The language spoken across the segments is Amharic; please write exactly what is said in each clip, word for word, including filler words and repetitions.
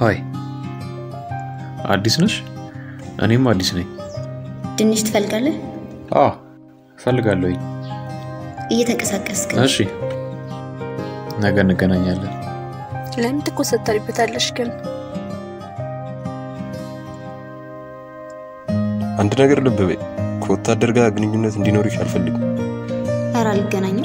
ሃይ አዲስ ነሽ? እኔም አዲስ ነኝ። ድንሽ ትፈልጋለህ? አዎ ፈልጋለሁ። እየተንቀሳቀስክ? እሺ ነገ እንገናኛለን። ለምን ትኮሰተሪበታለሽ ግን? አንድ ነገር ልብ በይ፣ ከወታደር ጋር ግንኙነት እንዲኖርሽ አልፈልግም። ኧረ አልገናኝም።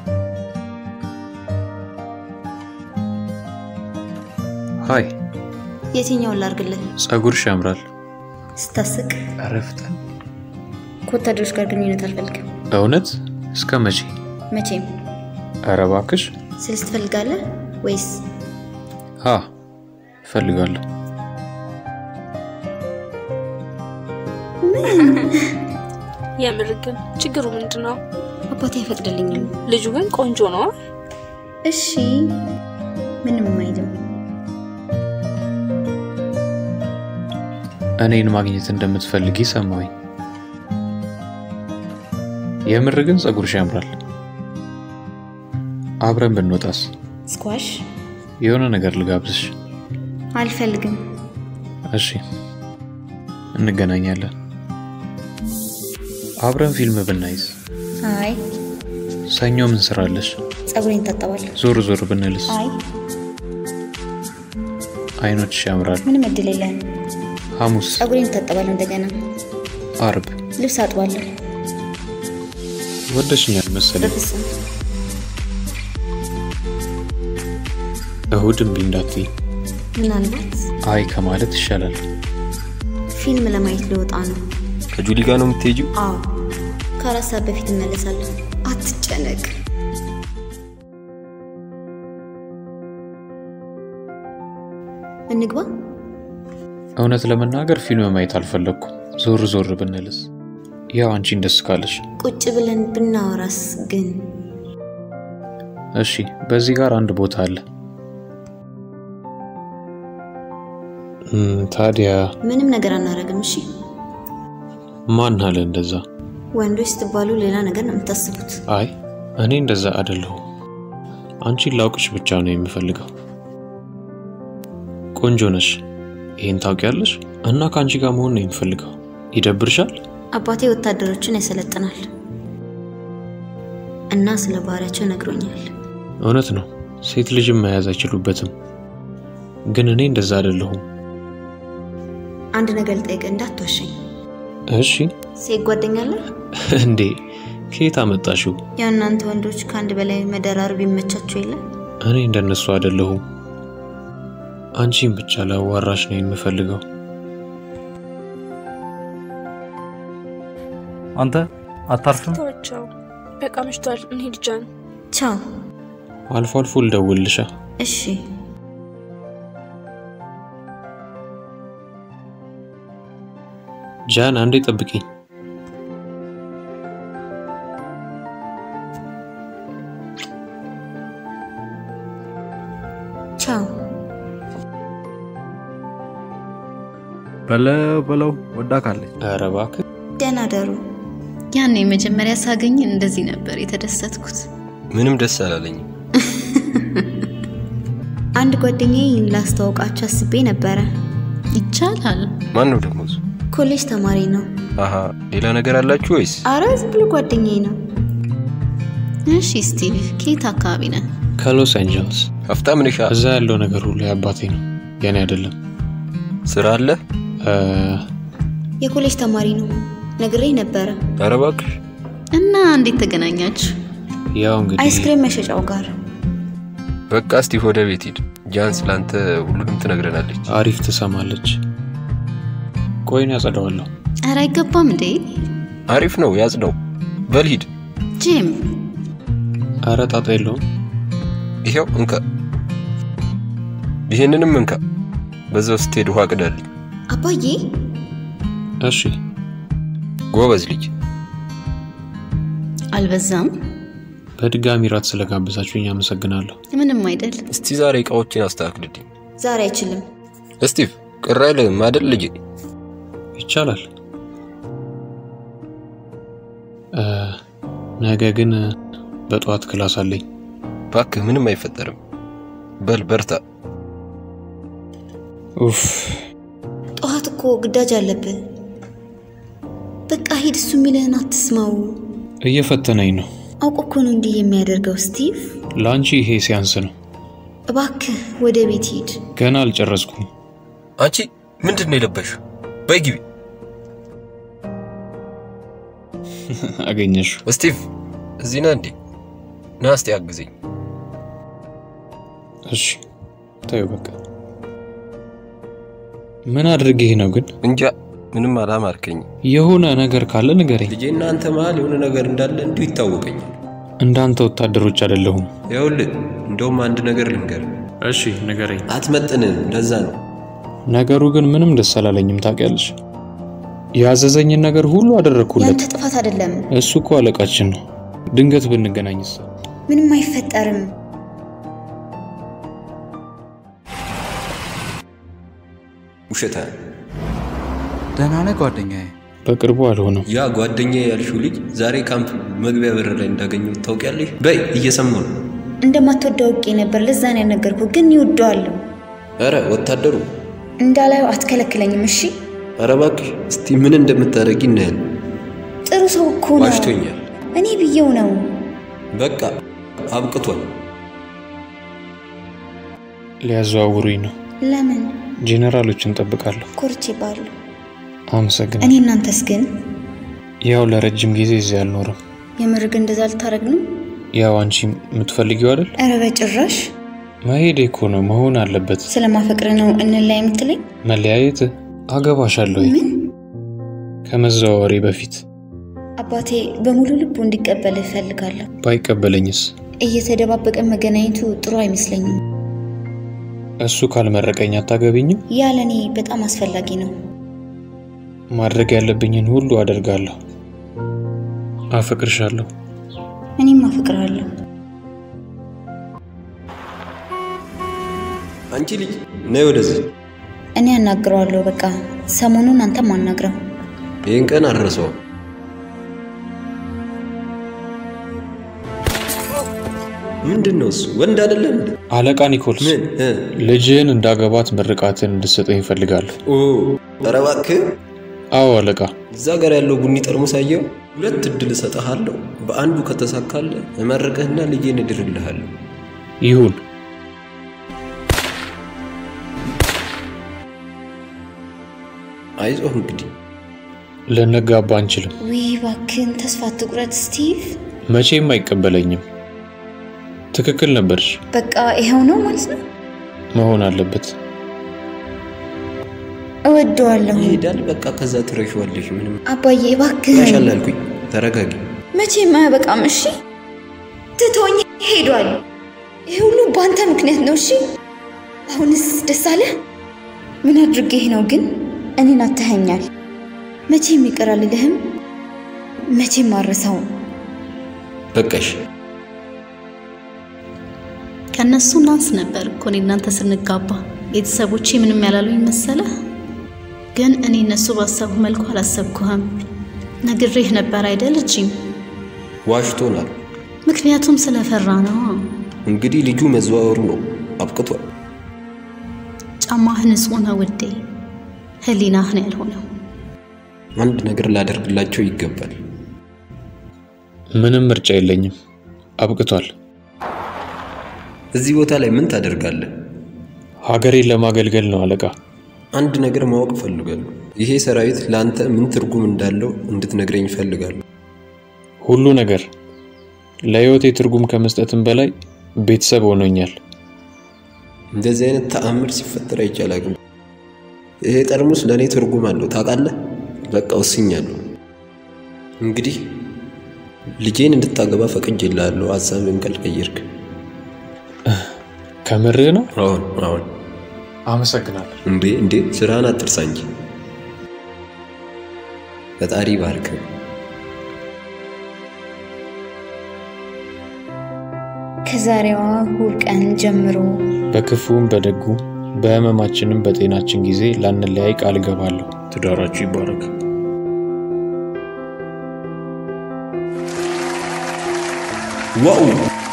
ሃይ የትኛውን ላርግልህ? ጸጉርሽ ያምራል። ስታስቅ። አረፍተ ከወታደሮች ጋር ግንኙነት አልፈልግም። እውነት? እስከ መቼ? መቼም። ኧረ እባክሽ። ስልስ ትፈልጋለህ ወይስ? አ ፈልጋለሁ። የምር ግን ችግሩ ምንድነው? አባቴ አይፈቅድልኝም። ልጁ ግን ቆንጆ ነው። እሺ ምንም አይልም። እኔን ማግኘት እንደምትፈልጊ ሰማሁኝ። የምር ግን ጸጉርሽ ያምራል። አብረን ብንወጣስ? ስኳሽ? የሆነ ነገር ልጋብዝሽ። አልፈልግም። እሺ እንገናኛለን። አብረን ፊልም ብናይስ? አይ ሰኞ ምን ስራለሽ? ጸጉሬን ታጠባለሁ። ዞር ዞር ብንልስ? አይ አይኖችሽ ያምራል። ምንም እድል የለህም። ሐሙስ? ጸጉሬን ታጠባለሁ እንደገና። አርብ? ልብስ አጥባለሁ። ወደሽኛል መሰለኝ። በፍጹም። እሁድ እምቢ እንዳትዪ። ምናልባት አይ ከማለት ይሻላል። ፊልም ለማየት ልወጣ ነው። ከጁሊ ጋር ነው የምትሄጂው? አዎ ከአራት ሰዓት በፊት እመለሳለሁ። አትጨነቅ። እንግባ። እውነት ለመናገር ፊልም ማየት አልፈለኩም። ዞር ዞር ብንልስ? ያው አንቺን ደስ ካለሽ። ቁጭ ብለን ብናወራስ ግን? እሺ በዚህ ጋር አንድ ቦታ አለ። ታዲያ ምንም ነገር አናረግም? እሺ ማን አለ እንደዛ? ወንዶች ስትባሉ ሌላ ነገር ነው የምታስቡት። አይ እኔ እንደዛ አይደለሁም። አንቺን ላውቅሽ ብቻ ነው የምፈልገው። ቆንጆ ነሽ፣ ይሄን ታውቂያለሽ። እና ካንቺ ጋር መሆን ነው የምፈልገው። ይደብርሻል? አባቴ ወታደሮችን ያሰለጥናል እና ስለ ባህሪያቸው ነግሮኛል። እውነት ነው፣ ሴት ልጅም መያዝ አይችሉበትም። ግን እኔ እንደዛ አይደለሁም። አንድ ነገር ልጠይቅህ፣ እንዳትዋሸኝ። እሺ። ሴት ጓደኛ አለህ እንዴ? ከየት አመጣሽው? ያው እናንተ ወንዶች ከአንድ በላይ መደራረብ ይመቻችሁ የለ? እኔ እንደነሱ አይደለሁም። አንቺን ብቻ ላዋራሽ ነው የምፈልገው። አንተ አታርፍም? ተወቸው በቃ መሽቷል። እንሂድ ጃን። ቻው። አልፎ አልፎ ልደውልልሻ። እሺ ጃን አንዴ ጠብቂኝ። ቻው። በለው በለው ወዳካለች። ኧረ እባክህ ደህና ደሩ። ያኔ መጀመሪያ ሳገኝ እንደዚህ ነበር የተደሰትኩት። ምንም ደስ አላለኝም። አንድ ጓደኛዬን ላስተዋውቃችሁ አስቤ ነበረ። ይቻላል? ማን ነው ደግሞ? ኮሌጅ ተማሪ ነው። አሃ ሌላ ነገር አላችሁ ወይስ? ኧረ ዝም ብሎ ጓደኛዬ ነው። እሺ ስቲቭ ከየት አካባቢ ነህ? ከሎስ አንጀልስ። ሀብታም ነሽ? እዛ ያለው ነገር ሁሉ ያባቴ ነው፣ የኔ አይደለም። ስራ አለ? የኮሌጅ ተማሪ ነው ነግሬ ነበረ። ኧረ እባክሽ። እና እንዴት ተገናኛችሁ? ያው እንግዲህ አይስክሬም መሸጫው ጋር። በቃ እስቲ ወደ ቤት ሂድ። ጃንስ ላንተ ሁሉንም ትነግረናለች። አሪፍ ትሰማለች። ቆይን ያጸዳዋለሁ። ኧረ አይገባም እንዴ? አሪፍ ነው ያጽዳው። በል ሂድ። ጂም። ኧረ ጣጣ የለውም። ይሄው እንካ፣ ይሄንንም እንካ። በዛው ስትሄድ ውሃ ቅዳልኝ። አባዬ። እሺ ጎበዝ ልጅ። አልበዛም? በድጋሚ ራት ስለጋበዛችሁኝ አመሰግናለሁ። ምንም አይደል። እስቲ ዛሬ እቃዎችን አስተካክልልኝ። ዛሬ አይችልም። ስቲቭ ቅር አይልም አይደል ልጅ? ይቻላል። ነገ ግን በጧት ክላስ አለኝ። እባክህ ምንም አይፈጠርም። በል በርታ። ኡፍ ጠዋት እኮ ግዳጅ አለብህ በቃ ሂድ እሱ የሚልህን አትስማው እየፈተነኝ ነው አውቆ እኮ ነው እንዲህ የሚያደርገው ስቲቭ ላንቺ ይሄ ሲያንስ ነው እባክህ ወደ ቤት ሂድ ገና አልጨረስኩም አንቺ ምንድነው የለበሽው በግቢ አገኘሽ ስቲቭ እዚህ ነህ እንዴ ናስቲ አግዘኝ እሺ ታዩ በቃ ምን አድርጌ ነው ግን እንጃ ምንም አላማርከኝ የሆነ ነገር ካለ ንገረኝ ልጄና አንተ መሃል የሆነ ነገር እንዳለ እንዴ ይታወቀኛል እንዳንተ ወታደሮች አይደለሁም ይኸውልህ እንደውም አንድ ነገር ልንገር እሺ ንገረኝ አትመጥንም ለዛ ነው ነገሩ ግን ምንም ደስ አላለኝም ታውቂያለሽ ያዘዘኝን ነገር ሁሉ አደረኩለት ያንተ ጥፋት አይደለም እሱ እኮ አለቃችን ነው ድንገት ብንገናኝስ ምንም አይፈጠርም ውሸታ ደህና ነህ ጓደኛዬ በቅርቡ አልሆነም ያ ጓደኛዬ ያልሽው ልጅ ዛሬ ካምፕ መግቢያ በር ላይ እንዳገኘው ታውቂያለሽ በይ እየሰማሁ ነው እንደማትወደው ቄ ነበር ለዛ ነው ያነገርኩህ ግን ይወደዋለሁ አረ ወታደሩ እንዳላየው አትከለክለኝም እሺ አረ እባክሽ እስቲ ምን እንደምታረጊ እናያለን ጥሩ ሰው እኮ ነው ዋሽቶኛል እኔ ብየው ነው በቃ አብቅቷል ሊያዘዋውሩኝ ነው ለምን ጄኔራሎችን እንጠብቃለሁ ኮርቼ ባሉ አመሰግናለሁ እኔ እናንተስ ግን ያው ለረጅም ጊዜ እዚህ አልኖርም የምርግ እንደዛ ልታረግ ነው ያው አንቺ የምትፈልጊው አይደል አረ በጭራሽ መሄድ እኮ ነው መሆን አለበት ስለማፈቅር ነው እንላይ የምትለኝ መለያየት አገባሻለሁ ምን ከመዘዋወሪ በፊት አባቴ በሙሉ ልቡ እንዲቀበል እፈልጋለሁ ባይቀበለኝስ እየተደባበቀ መገናኘቱ ጥሩ አይመስለኝም እሱ ካልመረቀኝ አታገቢኝም ያለኔ በጣም አስፈላጊ ነው ማድረግ ያለብኝን ሁሉ አደርጋለሁ አፈቅርሻለሁ እኔም አፈቅራለሁ አንቺ ልጅ ነይ ወደዚህ እኔ አናግረዋለሁ በቃ ሰሞኑን አንተም አናግረው ይሄን ቀን አረሰው ምንድነው እሱ ወንድ አይደለም እንዴ አለቃ ኒኮልስ ልጅን እንዳገባት ምርቃትን እንድትሰጠኝ ይፈልጋል ኦ ተረባክ አዎ አለቃ እዛ ጋር ያለው ቡኒ ጠርሙስ አየው ሁለት እድል ሰጣሃለሁ በአንዱ ከተሳካለ እመረቀህና ልጄን እድርልሃለሁ ይሁን አይዞህ እንግዲህ ለነጋባ አንችልም ወይ ባክን ተስፋ ትቁረጥ ስቲቭ መቼም አይቀበለኝም ትክክል ነበርሽ በቃ ይሄው ነው ማለት ነው መሆን አለበት እወደዋለሁ ይሄዳል በቃ ከዛ ትረሽዋለሽ ምንም አባዬ ባክህ ያሻላልኩኝ ተረጋጊ መቼም አይበቃም እሺ ትቶኝ ሄዷል ይሄ ሁሉ ባንተ ምክንያት ነው እሺ አሁንስ ደስ አለ ምን አድርጌ ነው ግን እኔን አትኸኛል መቼም ይቀራል ለህም መቼም ማረሳው በቃሽ ከነሱ ናንስ ነበር እኮ እኔ እናንተ ስንጋባ ቤተሰቦቼ ምንም ያላሉኝ መሰለ ግን እኔ እነሱ ባሰቡ መልኩ አላሰብኩህም ነግሬህ ነበር አይደል እጂ ዋሽቶናል ምክንያቱም ስለፈራ ነው እንግዲህ ልጁ መዘዋወሩ ነው አብቅቷል ጫማህ ንጹህ ነው ውዴ ህሊናህ ነው ያልሆነው አንድ ነገር ላደርግላቸው ይገባል ምንም ምርጫ የለኝም አብቅቷል እዚህ ቦታ ላይ ምን ታደርጋለህ ሀገሬን ለማገልገል ነው አለቃ አንድ ነገር ማወቅ ፈልጋለሁ ይሄ ሰራዊት ላንተ ምን ትርጉም እንዳለው እንድትነግረኝ ፈልጋለሁ ሁሉ ነገር ለህይወቴ ትርጉም ከመስጠትም በላይ ቤተሰብ ሆኖኛል እንደዚህ አይነት ተአምር ሲፈጠር አይቻላግም ይሄ ጠርሙስ ለኔ ትርጉም አለው ታውቃለህ በቃ ወስኛለሁ እንግዲህ ልጄን እንድታገባ ፈቅጄልሃለሁ ሐሳብን ካልቀየርክ ከምርህ ነው አሁን አሁን አመሰግናለሁ እንዴ እንዴ ስራን አትርሳ እንጂ ፈጣሪ ባርክ ከዛሬዋ ሁል ቀን ጀምሮ በክፉም በደጉ በህመማችንም በጤናችን ጊዜ ላንለያይ ቃል ገባለሁ ትዳራችሁ ይባረክ ዋው